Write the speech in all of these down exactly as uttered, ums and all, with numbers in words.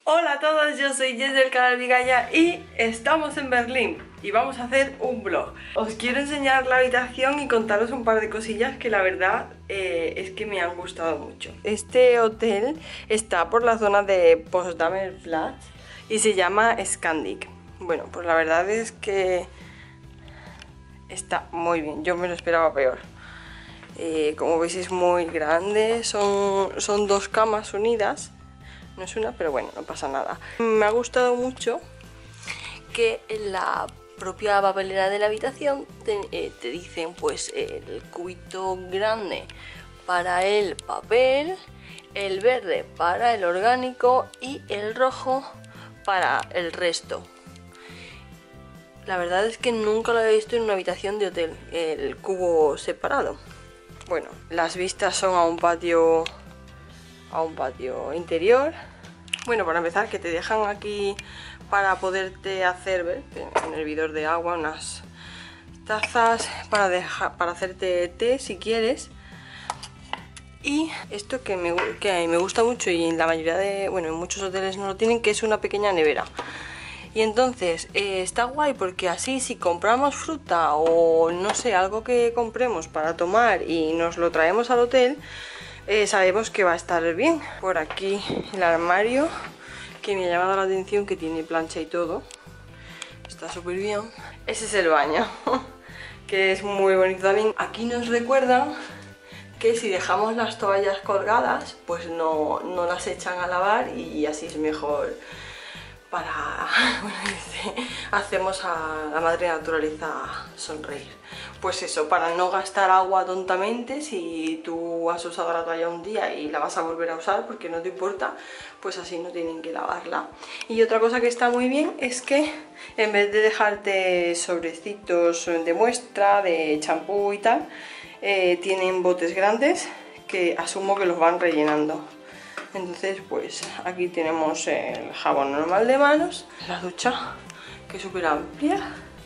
Hola a todos, yo soy Jess del canal Vigaya y estamos en Berlín y vamos a hacer un vlog. Os quiero enseñar la habitación y contaros un par de cosillas que la verdad eh, es que me han gustado mucho. Este hotel está por la zona de Potsdamer Platz y se llama Scandic. Bueno, pues la verdad es que está muy bien, yo me lo esperaba peor. Eh, como veis es muy grande, son, son dos camas unidas. No es una, pero bueno, no pasa nada. Me ha gustado mucho que en la propia papelera de la habitación te, eh, te dicen pues el cubito grande para el papel, el verde para el orgánico y el rojo para el resto. La verdad es que nunca lo había visto en una habitación de hotel, el cubo separado. Bueno, las vistas son a un patio... a un patio interior. Bueno, para empezar, que te dejan aquí para poderte hacer, ¿ves? En el hervidor de agua, unas tazas para, dejar, para hacerte té si quieres. Y esto que me, que me gusta mucho y en la mayoría de, bueno, en muchos hoteles no lo tienen, que es una pequeña nevera. Y entonces eh, está guay porque así si compramos fruta o no sé, algo que compremos para tomar y nos lo traemos al hotel, Eh, sabemos que va a estar bien. Por aquí el armario, que me ha llamado la atención, que tiene plancha y todo. Está súper bien. Ese es el baño, que es muy bonito también. Aquí nos recuerdan que si dejamos las toallas colgadas, pues no, no las echan a lavar y así es mejor para... Bueno, dice, hacemos a la madre naturaleza sonreír. Pues eso, para no gastar agua tontamente, si tú has usado la toalla un día y la vas a volver a usar porque no te importa, pues así no tienen que lavarla. Y otra cosa que está muy bien es que en vez de dejarte sobrecitos de muestra, de champú y tal, eh, tienen botes grandes que asumo que los van rellenando. Entonces pues aquí tenemos el jabón normal de manos, la ducha que es súper amplia.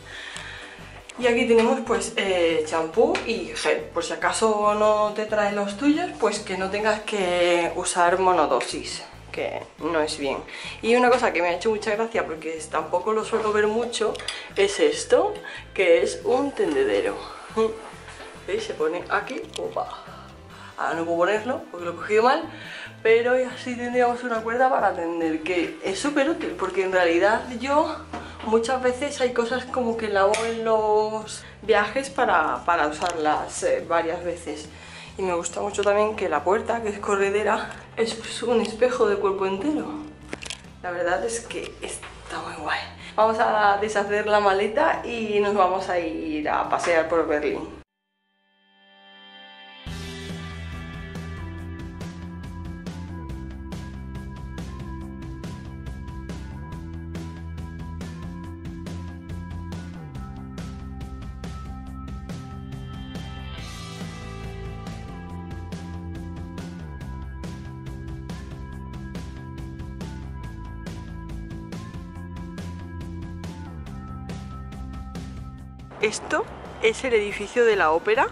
Y aquí tenemos pues eh, champú y gel, por si acaso no te traen los tuyos, pues que no tengas que usar monodosis, que no es bien. Y una cosa que me ha hecho mucha gracia, porque tampoco lo suelo ver mucho, es esto, que es un tendedero. ¿Veis? Se pone aquí, opa. Ahora no puedo ponerlo porque lo he cogido mal, pero así tendríamos una cuerda para tender, que es súper útil, porque en realidad yo... muchas veces hay cosas como que lavo en los viajes para, para usarlas eh, varias veces. Y me gusta mucho también que la puerta, que es corredera, es un espejo de cuerpo entero. La verdad es que está muy guay. Vamos a deshacer la maleta y nos vamos a ir a pasear por Berlín. Esto es el edificio de la ópera.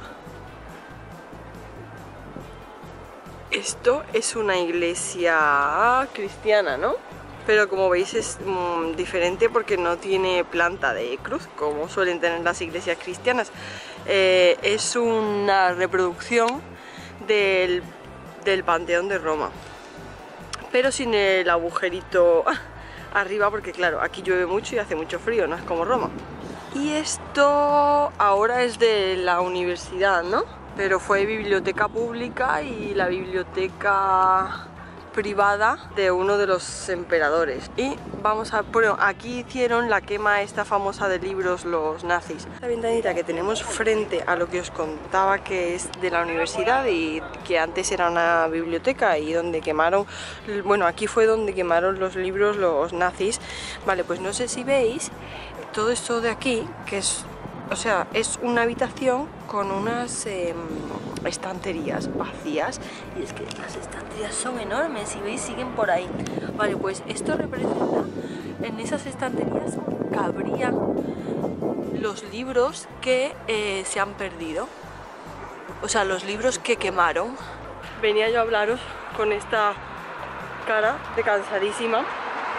Esto es una iglesia cristiana, ¿no? Pero como veis es mmm, diferente porque no tiene planta de cruz, como suelen tener las iglesias cristianas. Eh, es una reproducción del, del Panteón de Roma, pero sin el agujerito arriba, porque claro, aquí llueve mucho y hace mucho frío, no es como Roma. Y esto ahora es de la universidad, ¿no? Pero fue biblioteca pública y la biblioteca privada de uno de los emperadores. Y vamos a... bueno, aquí hicieron la quema esta famosa de libros los nazis. La ventanita que tenemos frente a lo que os contaba que es de la universidad y que antes era una biblioteca y donde quemaron... bueno, aquí fue donde quemaron los libros los nazis. Vale, pues no sé si veis... todo esto de aquí, que es, o sea, es una habitación con unas eh, estanterías vacías, y es que las estanterías son enormes, y veis, siguen por ahí. Vale, pues esto representa, en esas estanterías cabrían los libros que eh, se han perdido, o sea, los libros que quemaron. Venía yo a hablaros con esta cara de cansadísima,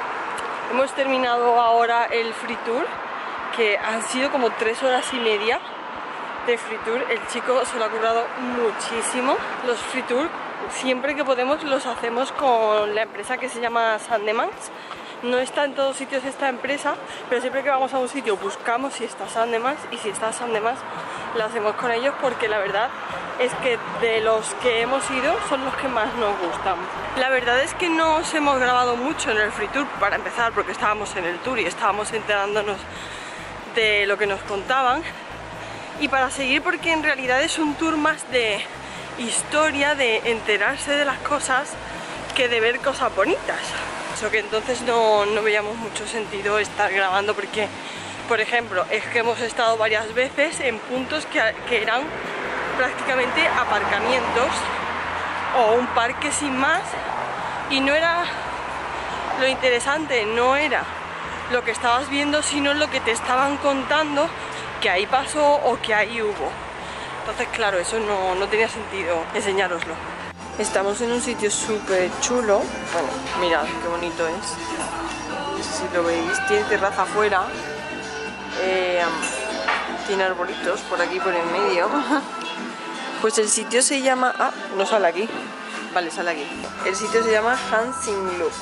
Hemos terminado ahora el free tour, que han sido como tres horas y media de free tour. El chico se lo ha currado muchísimo. Los free tour siempre que podemos los hacemos con la empresa que se llama Sandemans. No está en todos sitios esta empresa, pero siempre que vamos a un sitio buscamos si está Sandemans, y si está Sandemans lo hacemos con ellos, porque la verdad es que de los que hemos ido son los que más nos gustan. La verdad es que no os hemos grabado mucho en el free tour, para empezar, porque estábamos en el tour y estábamos enterándonos de lo que nos contaban, y para seguir porque en realidad es un tour más de historia, de enterarse de las cosas, que de ver cosas bonitas. Eso que entonces no, no veíamos mucho sentido estar grabando, porque, por ejemplo, es que hemos estado varias veces en puntos que, que eran prácticamente aparcamientos o un parque sin más, y no era lo interesante, no era lo que estabas viendo, sino lo que te estaban contando que ahí pasó o que ahí hubo. Entonces, claro, eso no, no tenía sentido enseñároslo. Estamos en un sitio súper chulo. Bueno, mirad qué bonito es. No sé si lo veis. Tiene terraza afuera. Eh, tiene arbolitos por aquí, por en medio. Pues el sitio se llama... Ah, no sale aquí. Vale, sale aquí. El sitio se llama Hansing Loop.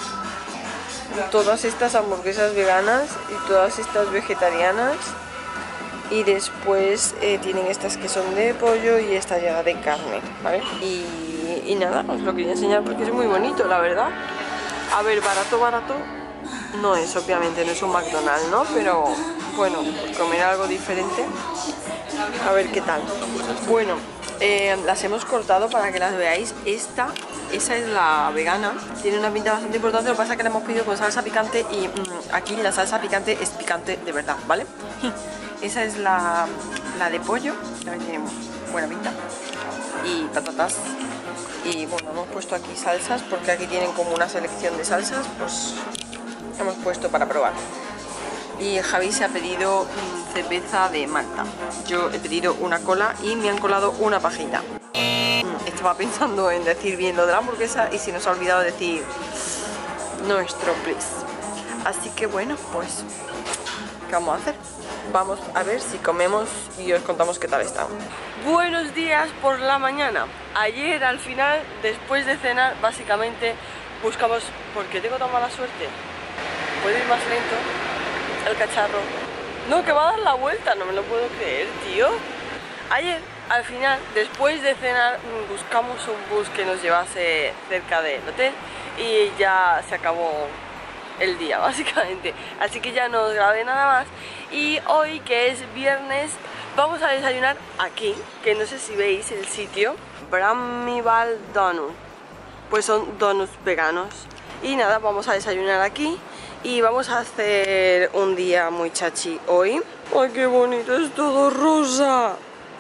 Todas estas hamburguesas veganas y todas estas vegetarianas. Y después eh, tienen estas que son de pollo y esta llega de carne, ¿vale? Y, y nada, os lo quería enseñar porque es muy bonito, la verdad. A ver, barato, barato no es, obviamente, no es un McDonald's, ¿no? Pero bueno, pues comer algo diferente, a ver qué tal. Bueno, eh, las hemos cortado para que las veáis. Esta, esa es la vegana, tiene una pinta bastante importante. Lo que pasa es que la hemos pedido con salsa picante y mmm, aquí la salsa picante es picante de verdad, ¿vale? Esa es la, la de pollo, también tiene buena pinta, y patatas. Y bueno, hemos puesto aquí salsas porque aquí tienen como una selección de salsas, pues hemos puesto para probar. Y Javi se ha pedido mmm, cerveza de Malta. Yo he pedido una cola y me han colado una pajita. Mm, estaba pensando en decir bien lo de la hamburguesa y se nos ha olvidado decir nuestro please. Así que bueno, pues ¿qué vamos a hacer? Vamos a ver si comemos y os contamos qué tal está. Buenos días por la mañana. Ayer al final, después de cenar, básicamente buscamos... ¿Por qué tengo tan mala suerte? ¿Puede ir más lento el cacharro? No, que va a dar la vuelta, no me lo puedo creer, tío. Ayer al final, después de cenar, buscamos un bus que nos llevase cerca del hotel y ya se acabó el día, básicamente. Así que ya no os grabé nada más. Y hoy, que es viernes, vamos a desayunar aquí, que no sé si veis el sitio, Brammival Donut. Pues son donuts veganos. Y nada, vamos a desayunar aquí y vamos a hacer un día muy chachi hoy. ¡Ay, qué bonito! Es todo rosa.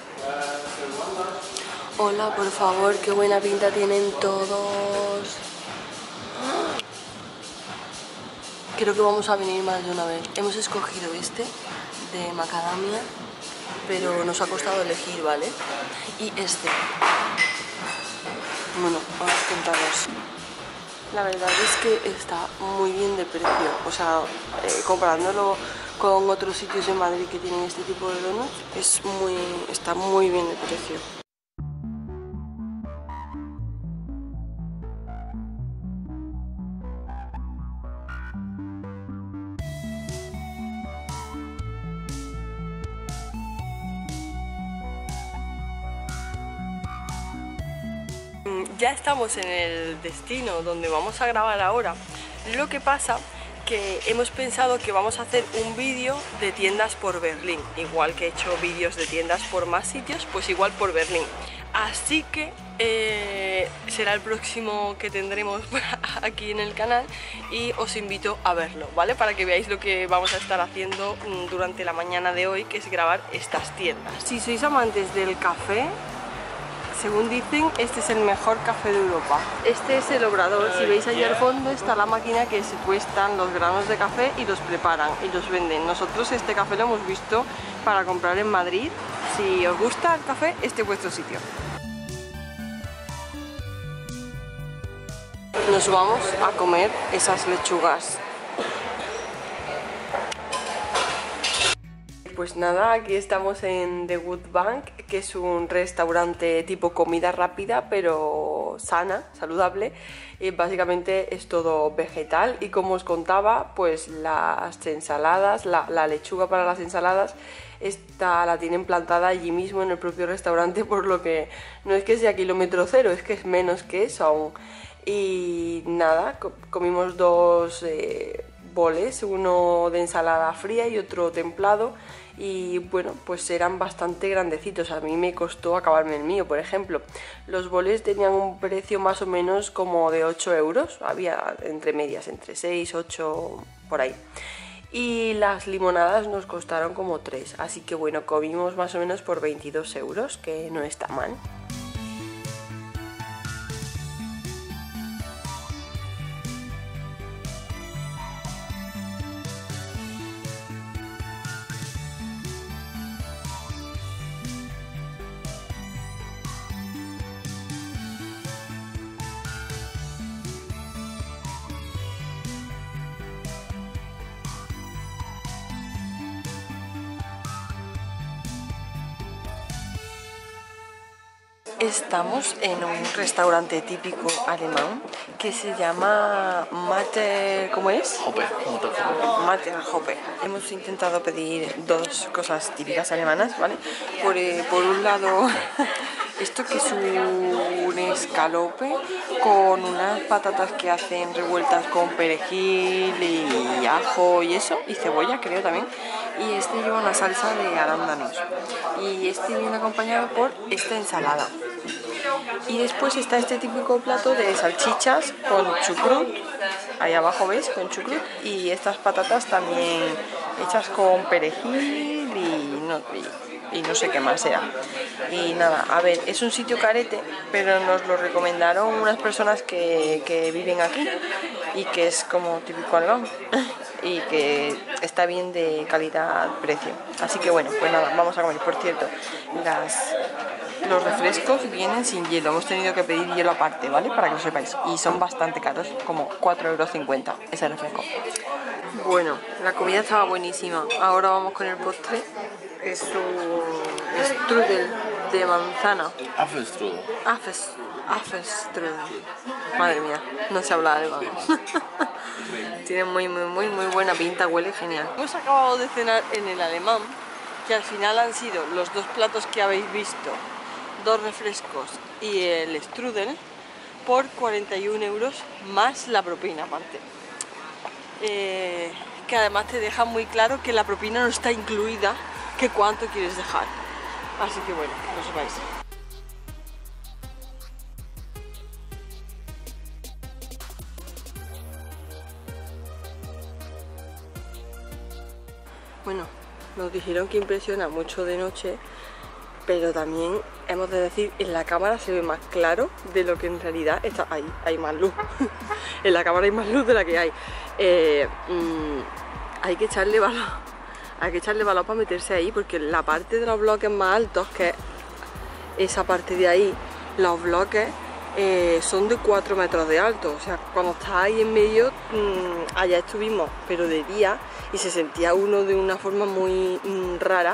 Hola, por favor, qué buena pinta tienen todos. Creo que vamos a venir más de una vez. Hemos escogido este de macadamia, pero nos ha costado elegir, ¿vale? Y este. Bueno, vamos a contaros. La verdad es que está muy bien de precio. O sea, eh, comparándolo con otros sitios en Madrid que tienen este tipo de donuts, es muy, está muy bien de precio. Ya estamos en el destino donde vamos a grabar ahora. Lo que pasa que hemos pensado que vamos a hacer un vídeo de tiendas por Berlín. Igual que he hecho vídeos de tiendas por más sitios, pues igual por Berlín. Así que eh, será el próximo que tendremos aquí en el canal y os invito a verlo, ¿vale? Para que veáis lo que vamos a estar haciendo durante la mañana de hoy, que es grabar estas tiendas. Si sois amantes del café, según dicen, este es el mejor café de Europa. Este es el obrador. Si veis allí al fondo está la máquina que se tuestan los granos de café y los preparan y los venden. Nosotros este café lo hemos visto para comprar en Madrid. Si os gusta el café, este es vuestro sitio. Nos vamos a comer esas lechugas Pues nada, aquí estamos en The Wood Bank, que es un restaurante tipo comida rápida, pero sana, saludable. Y básicamente es todo vegetal y, como os contaba, pues las ensaladas, la, la lechuga para las ensaladas, esta la tienen plantada allí mismo en el propio restaurante, por lo que no es que sea kilómetro cero, es que es menos que eso aún. Y nada, comimos dos eh, boles, uno de ensalada fría y otro templado. Y bueno, pues eran bastante grandecitos. A mí me costó acabarme el mío, por ejemplo. Los boles tenían un precio más o menos como de ocho euros. Había entre medias, entre seis, ocho, por ahí. Y las limonadas nos costaron como tres. Así que bueno, comimos más o menos por veintidós euros, que no está mal. Estamos en un restaurante típico alemán que se llama Mater... ¿cómo es? Hoppe. Mater Hoppe. Hemos intentado pedir dos cosas típicas alemanas, ¿vale? Por, eh, por un lado, esto que es un escalope con unas patatas que hacen revueltas con perejil y ajo y eso, y cebolla creo también. Y este lleva una salsa de arándanos. Y este viene acompañado por esta ensalada. Y después está este típico plato de salchichas con chucrut, ahí abajo veis, con chucrut, y estas patatas también hechas con perejil y no, y, y no sé qué más era. Y nada, a ver, es un sitio carete, pero nos lo recomendaron unas personas que, que viven aquí y que es como típico alemán y que está bien de calidad-precio. Así que bueno, pues nada, vamos a comer. Por cierto, las... los refrescos vienen sin hielo, hemos tenido que pedir hielo aparte, ¿vale? Para que lo sepáis. Y son bastante caros, como cuatro euros cincuenta ese refresco. Bueno, la comida estaba buenísima. Ahora vamos con el postre. Es un strudel de manzana. Apfelstrudel. Apfels, Apfelstrudel. Madre mía, no se habla alemán. Tiene muy, muy, muy, muy buena pinta, huele genial. Hemos acabado de cenar en el alemán, que al final han sido los dos platos que habéis visto, dos refrescos y el strudel, por cuarenta y un euros más la propina aparte. Eh, que además te deja muy claro que la propina no está incluida, que cuánto quieres dejar. Así que bueno, que lo sepáis. Bueno, nos dijeron que impresiona mucho de noche, pero también hemos de decir, en la cámara se ve más claro de lo que en realidad está ahí, hay más luz. En la cámara hay más luz de la que hay. Eh, mmm, hay que echarle valor, hay que echarle valor para meterse ahí, porque la parte de los bloques más altos, que es esa parte de ahí, los bloques eh, son de cuatro metros de alto. O sea, cuando estás ahí en medio, mmm, allá estuvimos, pero de día, y se sentía uno de una forma muy mmm, rara.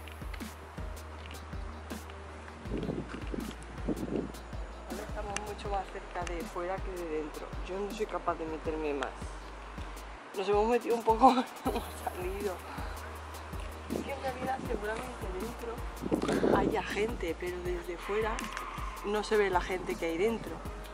Estamos mucho más cerca de fuera que de dentro. Yo no soy capaz de meterme más. Nos hemos metido un poco, hemos salido. Es que en realidad seguramente dentro haya gente, pero desde fuera no se ve la gente que hay dentro.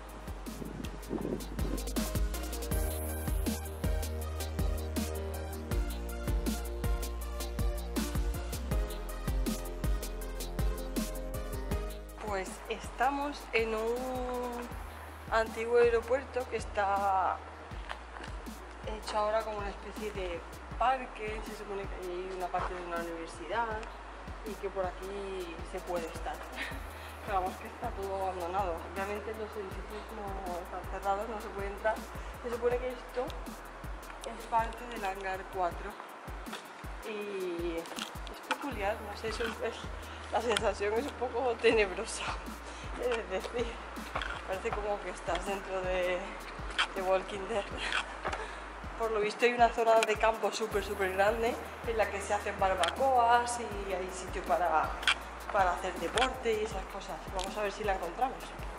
Pues estamos en un antiguo aeropuerto que está hecho ahora como una especie de parque. Se supone que hay una parte de una universidad y que por aquí se puede estar. Pero vamos, que está todo abandonado. Obviamente los edificios no están cerrados, no se puede entrar. Se supone que esto es parte del hangar cuatro y es peculiar, no sé, es, es, la sensación es un poco tenebrosa. Es decir, parece como que estás dentro de, de Walking Dead. por lo visto hay una zona de campo súper súper grande en la que se hacen barbacoas y hay sitio para, para hacer deporte y esas cosas. Vamos a ver si la encontramos.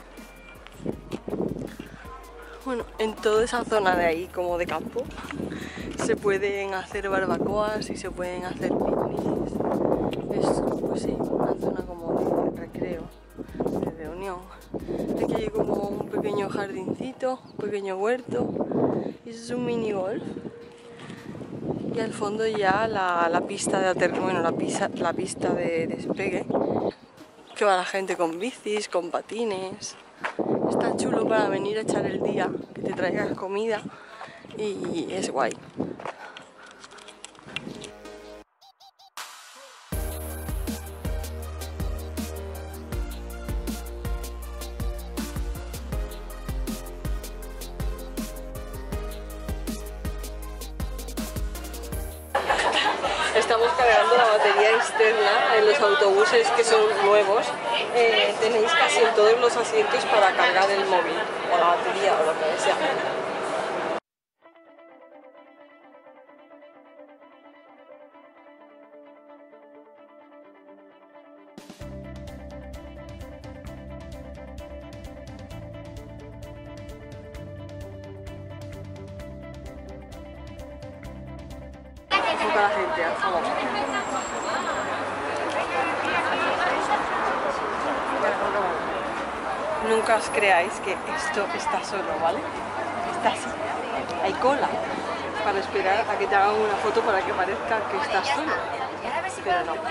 Bueno, en toda esa zona de ahí como de campo se pueden hacer barbacoas y se pueden hacer picnics. Es, pues sí, una zona como de recreo, de reunión. Aquí hay como un pequeño jardincito, un pequeño huerto. Y eso es un mini golf. Y al fondo ya la, la pista de ater bueno, la pista, la pista de despegue. Que va la gente con bicis, con patines. Está chulo para venir a echar el día, que te traigas comida y es guay. Estamos cargando la batería externa en los autobuses que son nuevos. Eh, tenéis casi en todos los asientos para cargar el móvil o la batería o lo que sea. Poca la gente, al favor. Nunca os creáis que esto está solo, ¿vale? Está así. Hay cola para esperar a que te hagan una foto para que parezca que estás solo. Pero no.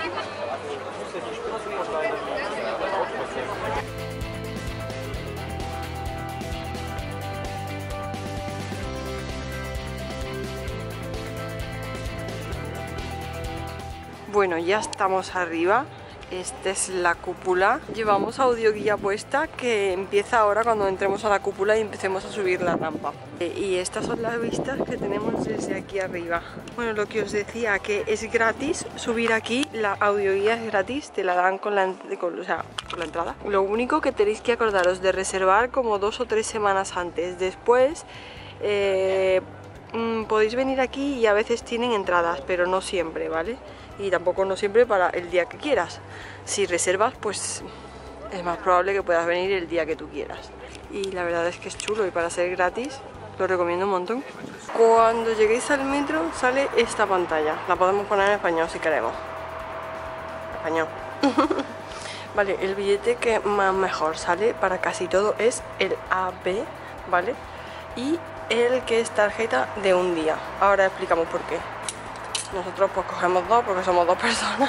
Bueno, ya estamos arriba. Esta es la cúpula. Llevamos audioguía puesta que empieza ahora cuando entremos a la cúpula y empecemos a subir la rampa. Y estas son las vistas que tenemos desde aquí arriba. Bueno, lo que os decía, que es gratis subir aquí, la audioguía es gratis, te la dan con la, con, o sea, con la entrada. Lo único que tenéis que acordaros de reservar como dos o tres semanas antes. Después eh, mmm, podéis venir aquí y a veces tienen entradas, pero no siempre, ¿vale? Y tampoco no siempre para el día que quieras. Si reservas, pues es más probable que puedas venir el día que tú quieras. Y la verdad es que es chulo y para ser gratis lo recomiendo un montón. Cuando lleguéis al metro sale esta pantalla. La podemos poner en español si queremos. Español. Vale, el billete que más mejor sale para casi todo es el A B, ¿vale? Y el que es tarjeta de un día. Ahora explicamos por qué. Nosotros pues cogemos dos porque somos dos personas.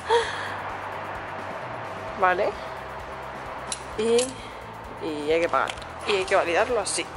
Vale. Y, y hay que pagar. Y hay que validarlo así.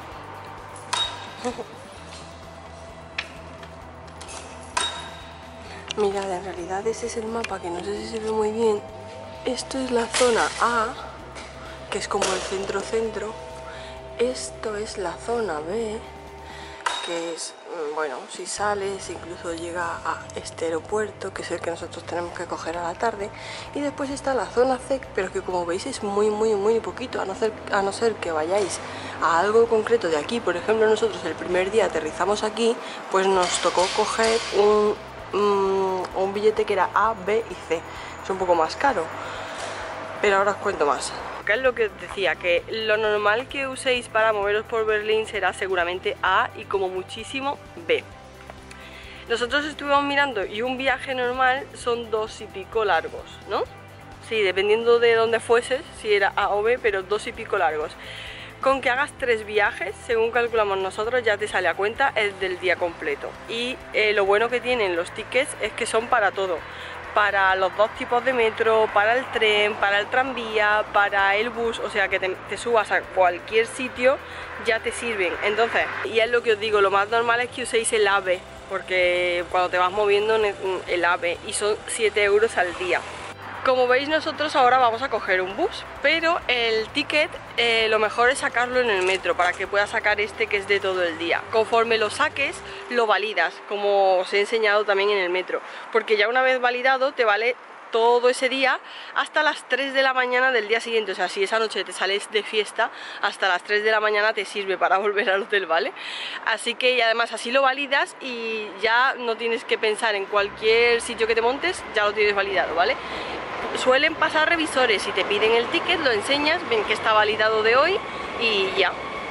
Mirad, en realidad ese es el mapa que no sé si se ve muy bien. Esto es la zona A, que es como el centro-centro. Esto es la zona B, que es, bueno, si sales incluso llega a este aeropuerto, que es el que nosotros tenemos que coger a la tarde. Y después está la zona C, pero que como veis es muy muy muy poquito, a no ser, a no ser que vayáis a algo concreto de aquí. Por ejemplo, nosotros el primer día aterrizamos aquí, pues nos tocó coger un, un, un billete que era A, B y C. Es un poco más caro, pero ahora os cuento más. Que es lo que os decía, que lo normal que uséis para moveros por Berlín será seguramente A y como muchísimo B. Nosotros estuvimos mirando y un viaje normal son dos y pico largos, ¿no? Sí, dependiendo de dónde fueses, si era A o B, pero dos y pico largos. Con que hagas tres viajes, según calculamos nosotros, ya te sale a cuenta el del día completo. Y eh, lo bueno que tienen los tickets es que son para todo. Para los dos tipos de metro, para el tren, para el tranvía, para el bus, o sea que te, te subas a cualquier sitio, ya te sirven. Entonces, y es lo que os digo, lo más normal es que uséis el A V, porque cuando te vas moviendo el A V, y son siete euros al día. Como veis, nosotros ahora vamos a coger un bus, pero el ticket eh, lo mejor es sacarlo en el metro para que puedas sacar este que es de todo el día. Conforme lo saques, lo validas, como os he enseñado también en el metro, porque ya una vez validado te vale todo ese día hasta las tres de la mañana del día siguiente. O sea, si esa noche te sales de fiesta, hasta las tres de la mañana te sirve para volver al hotel, ¿vale? Así que, y además así lo validas y ya no tienes que pensar en cualquier sitio que te montes, ya lo tienes validado, ¿vale? Suelen pasar revisores y te piden el ticket, lo enseñas, ven que está validado de hoy y ya.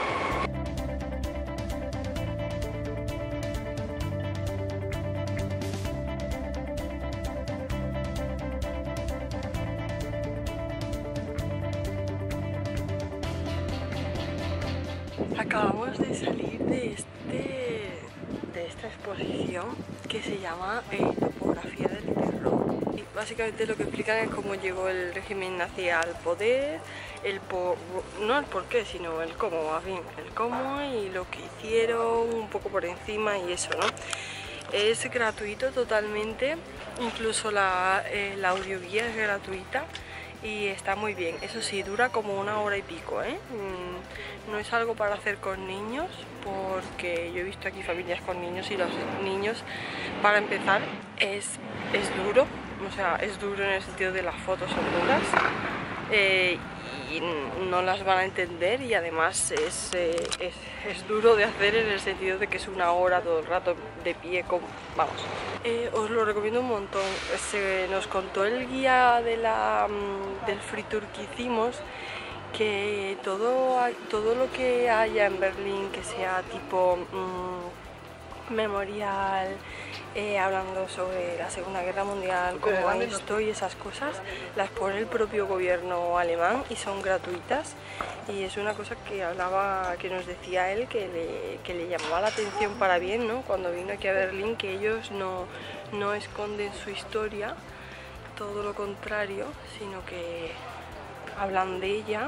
Acabamos de salir de, este, de esta exposición que se llama eh, Topografía del Terror. Y básicamente lo que explican es cómo llegó el régimen nazi al poder, el por, no el por qué, sino el cómo, más bien, el cómo y lo que hicieron un poco por encima y eso, ¿no? Es gratuito totalmente, incluso la, eh, la audioguía es gratuita. Y está muy bien, eso sí, dura como una hora y pico, ¿eh? No es algo para hacer con niños, porque yo he visto aquí familias con niños y los niños, para empezar, es, es duro, o sea, es duro en el sentido de las fotos son duras, eh, y no las van a entender y además es, eh, es, es duro de hacer en el sentido de que es una hora todo el rato de pie, con, vamos. Eh, os lo recomiendo un montón. Se nos contó el guía de la, del free tour que hicimos que todo, todo lo que haya en Berlín que sea tipo mmm, memorial, eh, hablando sobre la Segunda Guerra Mundial, cómo va esto y esas cosas, las pone el propio gobierno alemán y son gratuitas. Y es una cosa que hablaba, que nos decía él, que le, que le llamaba la atención para bien, ¿no? Cuando vino aquí a Berlín, que ellos no, no esconden su historia, todo lo contrario, sino que hablan de ella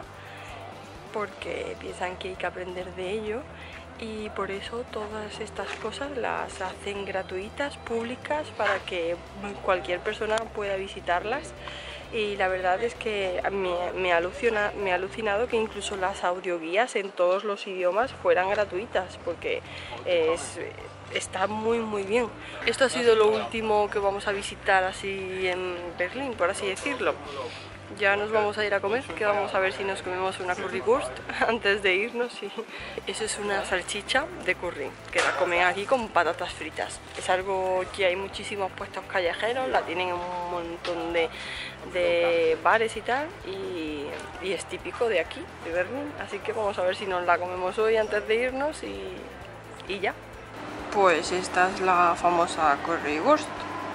porque piensan que hay que aprender de ello. Y por eso todas estas cosas las hacen gratuitas, públicas, para que cualquier persona pueda visitarlas. Y la verdad es que me, me, alucina, me ha alucinado que incluso las audioguías en todos los idiomas fueran gratuitas, porque es, está muy muy bien. Esto ha sido lo último que vamos a visitar así en Berlín, por así decirlo. Ya nos vamos a ir a comer, que vamos a ver si nos comemos una currywurst antes de irnos. Y eso es una salchicha de curry, que la comen aquí con patatas fritas. Es algo que hay muchísimos puestos callejeros, la tienen en un montón de, de bares y tal, y, y es típico de aquí, de Berlín. Así que vamos a ver si nos la comemos hoy antes de irnos y, y ya. Pues esta es la famosa currywurst.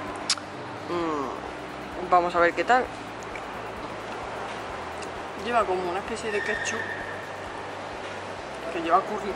Mm, vamos a ver qué tal. Lleva como una especie de ketchup que lleva curry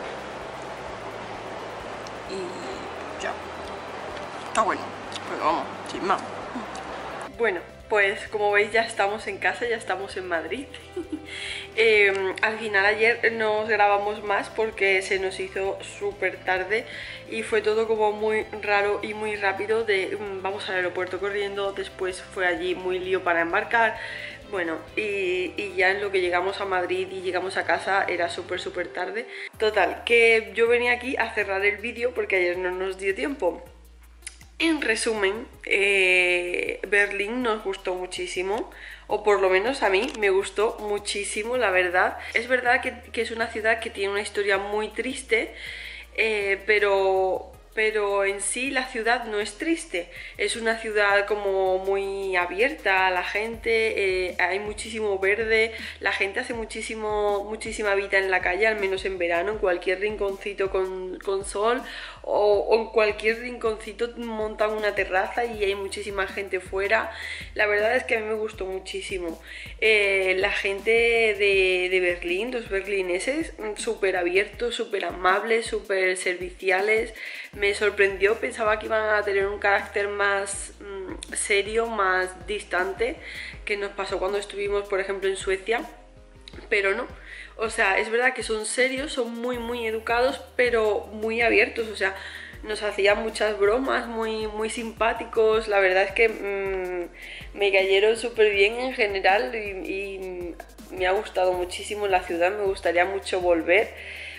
y ya, está bueno, pero vamos, sin más. Bueno, pues como veis ya estamos en casa, ya estamos en Madrid. eh, al final ayer nos grabamos más porque se nos hizo súper tarde y fue todo como muy raro y muy rápido de um, vamos al aeropuerto corriendo, después fue allí muy lío para embarcar. Bueno, y, y ya en lo que llegamos a Madrid y llegamos a casa era súper súper tarde. Total, que yo venía aquí a cerrar el vídeo porque ayer no nos dio tiempo. En resumen, eh, Berlín nos gustó muchísimo, o por lo menos a mí me gustó muchísimo, la verdad. Es verdad que, que es una ciudad que tiene una historia muy triste, eh, pero... pero en sí la ciudad no es triste, es una ciudad como muy abierta a la gente, eh, hay muchísimo verde, la gente hace muchísimo, muchísima vida en la calle, al menos en verano, en cualquier rinconcito con, con sol o, o en cualquier rinconcito montan una terraza y hay muchísima gente fuera. La verdad es que a mí me gustó muchísimo. Eh, la gente de, de Berlín, los berlineses, súper abiertos, súper amables, súper serviciales. Me sorprendió, pensaba que iban a tener un carácter más mmm, serio, más distante, que nos pasó cuando estuvimos, por ejemplo, en Suecia, pero no. O sea, es verdad que son serios, son muy muy educados, pero muy abiertos, o sea, nos hacían muchas bromas, muy, muy simpáticos. La verdad es que mmm, me cayeron súper bien en general y, y me ha gustado muchísimo la ciudad, me gustaría mucho volver.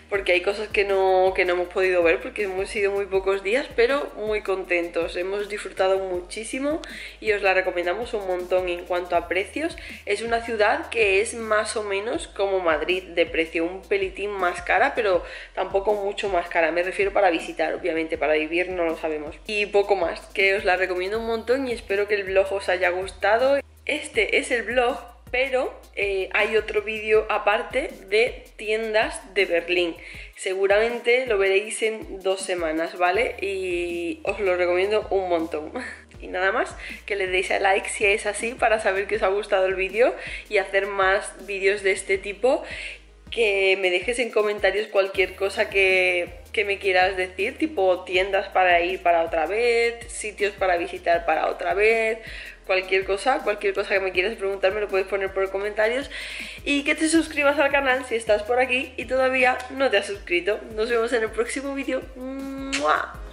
porque hay cosas que no, que no hemos podido ver porque hemos sido muy pocos días, pero muy contentos, hemos disfrutado muchísimo y os la recomendamos un montón. En cuanto a precios, es una ciudad que es más o menos como Madrid de precio, un pelitín más cara, pero tampoco mucho más cara, me refiero para visitar, obviamente para vivir no lo sabemos. Y poco más, que os la recomiendo un montón y espero que el vlog os haya gustado. Este es el vlog, pero eh, hay otro vídeo aparte de tiendas de Berlín. Seguramente lo veréis en dos semanas, ¿vale? Y os lo recomiendo un montón. Y nada más, que le deis a like si es así para saber que os ha gustado el vídeo y hacer más vídeos de este tipo. Que me dejes en comentarios cualquier cosa que, que me quieras decir, tipo tiendas para ir para otra vez, sitios para visitar para otra vez, cualquier cosa, cualquier cosa que me quieras preguntar me lo puedes poner por comentarios. Y que te suscribas al canal si estás por aquí y todavía no te has suscrito. Nos vemos en el próximo vídeo. ¡Mua!